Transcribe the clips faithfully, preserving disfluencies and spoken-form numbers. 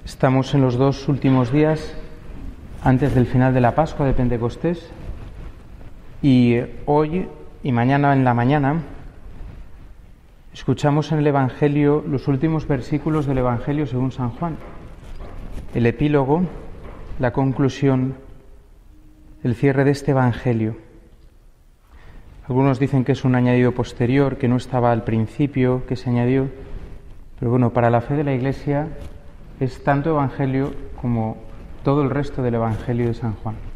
Estamos en los dos últimos días antes del final de la Pascua de Pentecostés y hoy y mañana en la mañana escuchamos en el Evangelio los últimos versículos del Evangelio según San Juan, el epílogo, la conclusión, el cierre de este Evangelio. Algunos dicen que es un añadido posterior, que no estaba al principio, que se añadió, pero bueno, para la fe de la Iglesia es tanto Evangelio como todo el resto del Evangelio de San Juan.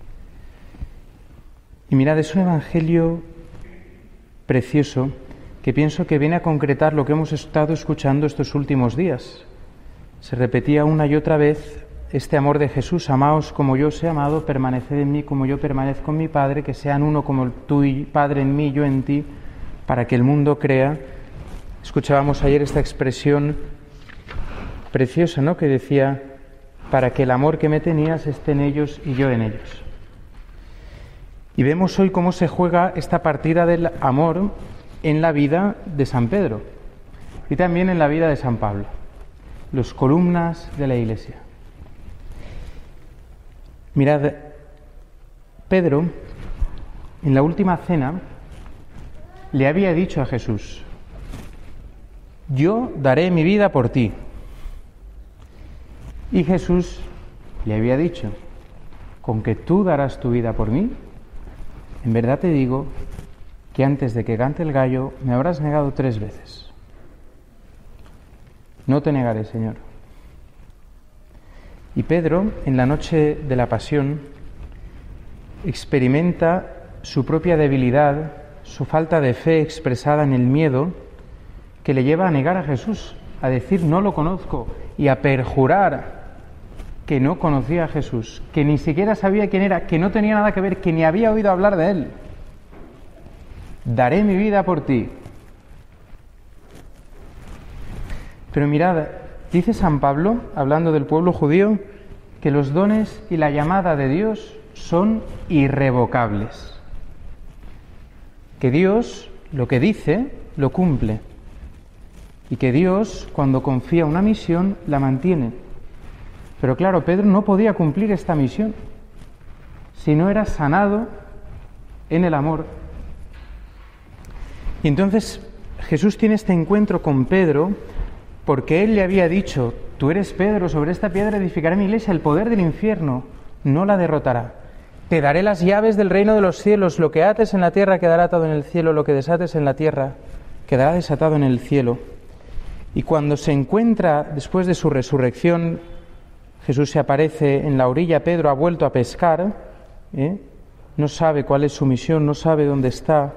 Y mirad, es un Evangelio precioso que pienso que viene a concretar lo que hemos estado escuchando estos últimos días. Se repetía una y otra vez este amor de Jesús: amaos como yo os he amado, permaneced en mí como yo permanezco en mi Padre, que sean uno como tú y Padre en mí, yo en ti, para que el mundo crea. Escuchábamos ayer esta expresión preciosa, ¿no?, que decía: para que el amor que me tenías esté en ellos y yo en ellos. Y vemos hoy cómo se juega esta partida del amor en la vida de San Pedro y también en la vida de San Pablo, los columnas de la Iglesia. Mirad, Pedro en la última cena le había dicho a Jesús: yo daré mi vida por ti. Y Jesús le había dicho: ¿con que tú darás tu vida por mí? En verdad te digo que antes de que cante el gallo me habrás negado tres veces. No te negaré, Señor. Y Pedro, en la noche de la pasión, experimenta su propia debilidad, su falta de fe expresada en el miedo, que le lleva a negar a Jesús, a decir no lo conozco y a perjurar que no conocía a Jesús, que ni siquiera sabía quién era, que no tenía nada que ver, que ni había oído hablar de él. Daré mi vida por ti. Pero mirad, dice San Pablo, hablando del pueblo judío, que los dones y la llamada de Dios son irrevocables. Que Dios lo que dice, lo cumple. Y que Dios, cuando confía una misión, la mantiene. Pero claro, Pedro no podía cumplir esta misión si no era sanado en el amor. Y entonces Jesús tiene este encuentro con Pedro porque él le había dicho: tú eres Pedro, sobre esta piedra edificaré mi iglesia, el poder del infierno no la derrotará. Te daré las llaves del reino de los cielos, lo que ates en la tierra quedará atado en el cielo, lo que desates en la tierra quedará desatado en el cielo. Y cuando se encuentra después de su resurrección, Jesús se aparece en la orilla, Pedro ha vuelto a pescar, ¿eh? no sabe cuál es su misión, no sabe dónde está.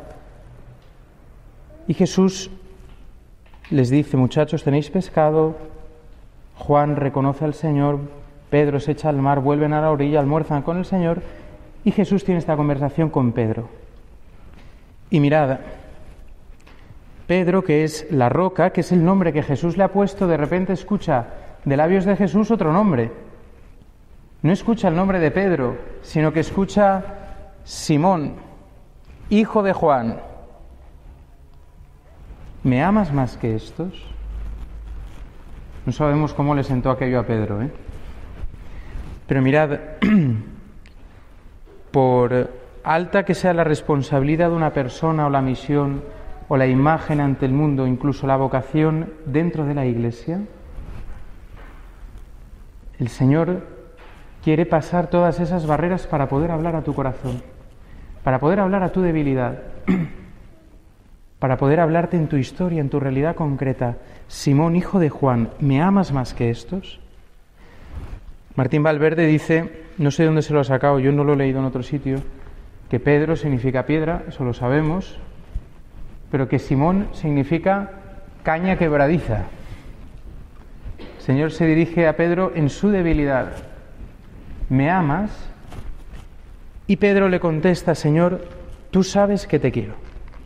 Y Jesús les dice: muchachos, tenéis pescado. Juan reconoce al Señor, Pedro se echa al mar, vuelven a la orilla, almuerzan con el Señor, y Jesús tiene esta conversación con Pedro. Y mirad, Pedro, que es la roca, que es el nombre que Jesús le ha puesto, de repente escucha de labios de Jesús otro nombre. No escucha el nombre de Pedro, sino que escucha Simón, hijo de Juan. ¿Me amas más que estos? No sabemos cómo le sentó aquello a Pedro, ¿eh? Pero mirad, por alta que sea la responsabilidad de una persona o la misión o la imagen ante el mundo, incluso la vocación dentro de la Iglesia, el Señor quiere pasar todas esas barreras para poder hablar a tu corazón, para poder hablar a tu debilidad, para poder hablarte en tu historia, en tu realidad concreta. Simón, hijo de Juan, ¿me amas más que estos? Martín Valverde dice, no sé dónde se lo ha sacado, yo no lo he leído en otro sitio, que Pedro significa piedra, eso lo sabemos, pero que Simón significa caña quebradiza. El Señor se dirige a Pedro en su debilidad. ¿Me amas? Y Pedro le contesta: Señor, tú sabes que te quiero.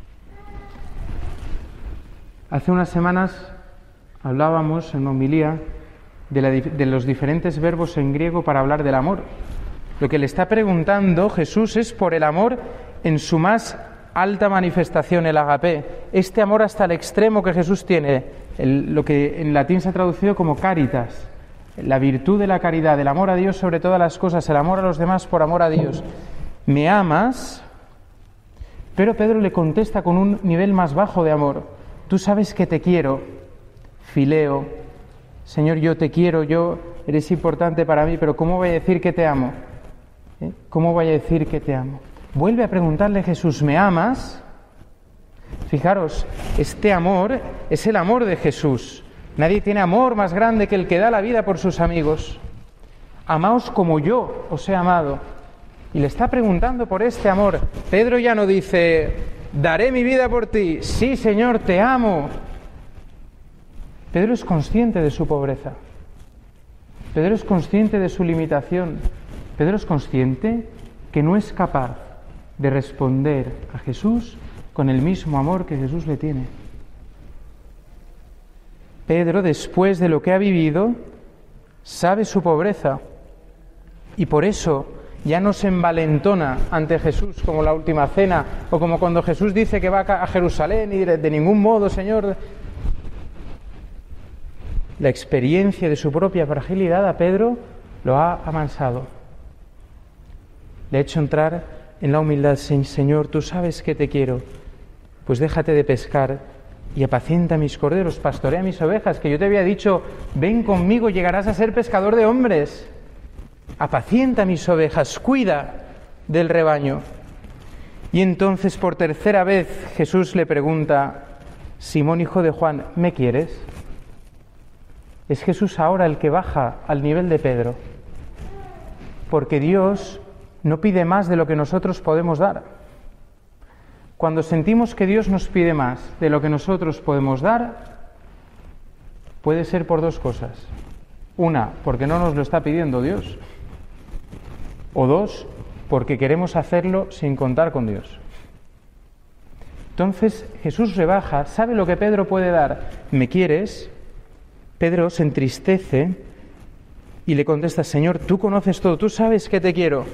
Hace unas semanas hablábamos en una homilía de, la, de los diferentes verbos en griego para hablar del amor. Lo que le está preguntando Jesús es por el amor en su más alta manifestación, el agape, este amor hasta el extremo que Jesús tiene, el, lo que en latín se ha traducido como caritas, la virtud de la caridad, el amor a Dios sobre todas las cosas, el amor a los demás por amor a Dios. ¿Me amas? Pero Pedro le contesta con un nivel más bajo de amor. Tú sabes que te quiero, fileo. Señor, yo te quiero, yo eres importante para mí, pero ¿cómo voy a decir que te amo? ¿Eh? ¿Cómo voy a decir que te amo? Vuelve a preguntarle Jesús, ¿me amas? Fijaros, este amor es el amor de Jesús. Nadie tiene amor más grande que el que da la vida por sus amigos. Amaos como yo os he amado. Y le está preguntando por este amor. Pedro ya no dice, daré mi vida por ti. Sí, Señor, te amo. Pedro es consciente de su pobreza. Pedro es consciente de su limitación. Pedro es consciente que no es capaz de responder a Jesús con el mismo amor que Jesús le tiene. Pedro, después de lo que ha vivido, sabe su pobreza y por eso ya no se envalentona ante Jesús como la última cena o como cuando Jesús dice que va a Jerusalén y de ningún modo, Señor. La experiencia de su propia fragilidad a Pedro lo ha amansado. Le ha hecho entrar en la humildad. Señor, tú sabes que te quiero, pues déjate de pescar y apacienta mis corderos, pastorea mis ovejas, que yo te había dicho, ven conmigo, llegarás a ser pescador de hombres. Apacienta mis ovejas, cuida del rebaño. Y entonces por tercera vez Jesús le pregunta, Simón, hijo de Juan, ¿me quieres? Es Jesús ahora el que baja al nivel de Pedro, porque Dios no pide más de lo que nosotros podemos dar. Cuando sentimos que Dios nos pide más de lo que nosotros podemos dar, puede ser por dos cosas. Una, porque no nos lo está pidiendo Dios. O dos, porque queremos hacerlo sin contar con Dios. Entonces Jesús rebaja, sabe lo que Pedro puede dar. ¿Me quieres? Pedro se entristece y le contesta, Señor, tú conoces todo, tú sabes que te quiero.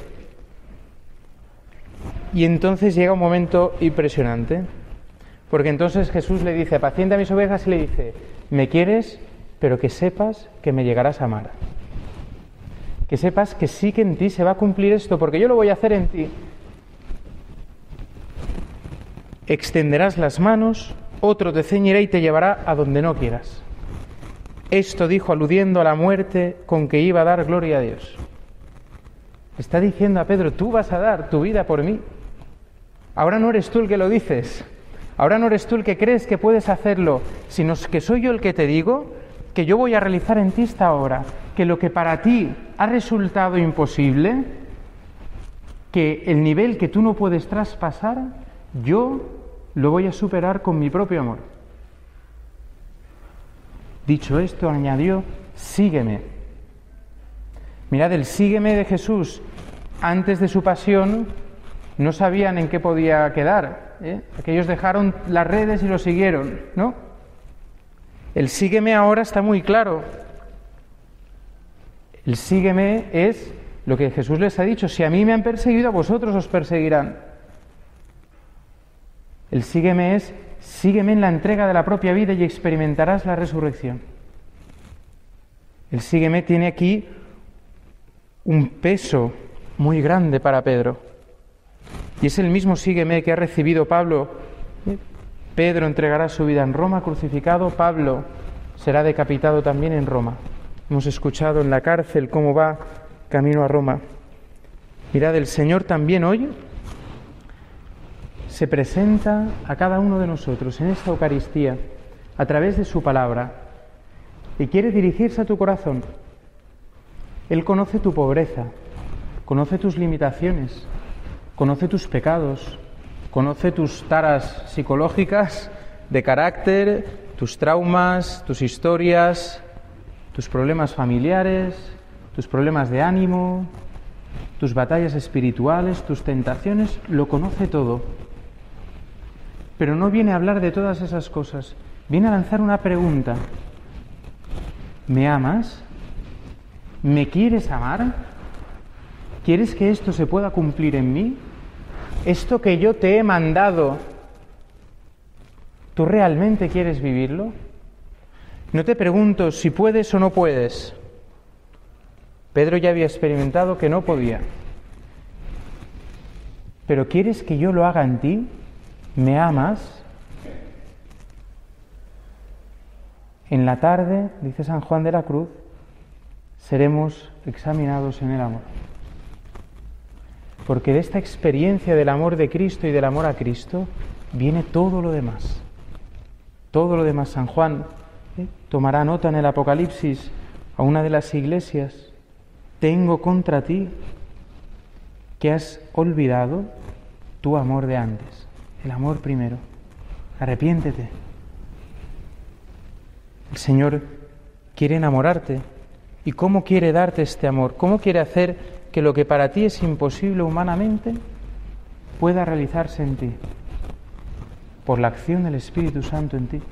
Y entonces llega un momento impresionante, porque entonces Jesús le dice, apacienta mis ovejas, y le dice, ¿me quieres? Pero que sepas que me llegarás a amar. Que sepas que sí que en ti se va a cumplir esto, porque yo lo voy a hacer en ti. Extenderás las manos, otro te ceñirá y te llevará a donde no quieras. Esto dijo aludiendo a la muerte con que iba a dar gloria a Dios. Está diciendo a Pedro, tú vas a dar tu vida por mí. Ahora no eres tú el que lo dices. Ahora no eres tú el que crees que puedes hacerlo, sino que soy yo el que te digo que yo voy a realizar en ti esta obra, que lo que para ti ha resultado imposible, que el nivel que tú no puedes traspasar, yo lo voy a superar con mi propio amor. Dicho esto, añadió, sígueme. Mirad, el sígueme de Jesús antes de su pasión no sabían en qué podía quedar, ¿eh? Aquellos dejaron las redes y lo siguieron, ¿no? El sígueme ahora está muy claro. El sígueme es lo que Jesús les ha dicho, si a mí me han perseguido, a vosotros os perseguirán. El sígueme es, sígueme en la entrega de la propia vida y experimentarás la resurrección. El sígueme tiene aquí un peso muy grande para Pedro. Y es el mismo sígueme que ha recibido Pablo. Pedro entregará su vida en Roma crucificado, Pablo será decapitado también en Roma. Hemos escuchado en la cárcel cómo va camino a Roma. Mirad, el Señor también hoy se presenta a cada uno de nosotros en esta Eucaristía a través de su palabra y quiere dirigirse a tu corazón. Él conoce tu pobreza, conoce tus limitaciones, conoce tus pecados, conoce tus taras psicológicas, de carácter, tus traumas, tus historias, tus problemas familiares, tus problemas de ánimo, tus batallas espirituales, tus tentaciones, lo conoce todo. Pero no viene a hablar de todas esas cosas, viene a lanzar una pregunta. ¿Me amas? ¿Me quieres amar? ¿Quieres que esto se pueda cumplir en mí? ¿Esto que yo te he mandado, tú realmente quieres vivirlo? No te pregunto si puedes o no puedes. Pedro ya había experimentado que no podía. Pero ¿quieres que yo lo haga en ti? ¿Me amas? En la tarde, dice San Juan de la Cruz, seremos examinados en el amor. Porque de esta experiencia del amor de Cristo y del amor a Cristo viene todo lo demás. Todo lo demás. San Juan ¿eh? tomará nota en el Apocalipsis a una de las iglesias. Tengo contra ti que has olvidado tu amor de antes, el amor primero. Arrepiéntete. El Señor quiere enamorarte. ¿Y cómo quiere darte este amor? ¿Cómo quiere hacer que lo que para ti es imposible humanamente pueda realizarse en ti? Por la acción del Espíritu Santo en ti.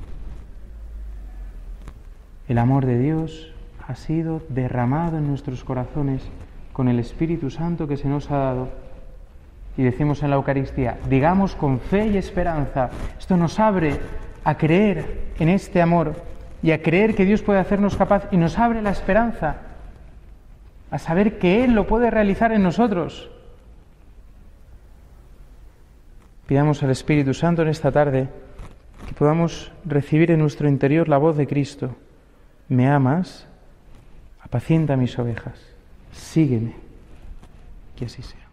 El amor de Dios ha sido derramado en nuestros corazones con el Espíritu Santo que se nos ha dado. Y decimos en la Eucaristía, digamos con fe y esperanza. Esto nos abre a creer en este amor y a creer que Dios puede hacernos capaz, y nos abre la esperanza a saber que Él lo puede realizar en nosotros. Pidamos al Espíritu Santo en esta tarde que podamos recibir en nuestro interior la voz de Cristo. ¿Me amas? Apacienta mis ovejas. Sígueme. Que así sea.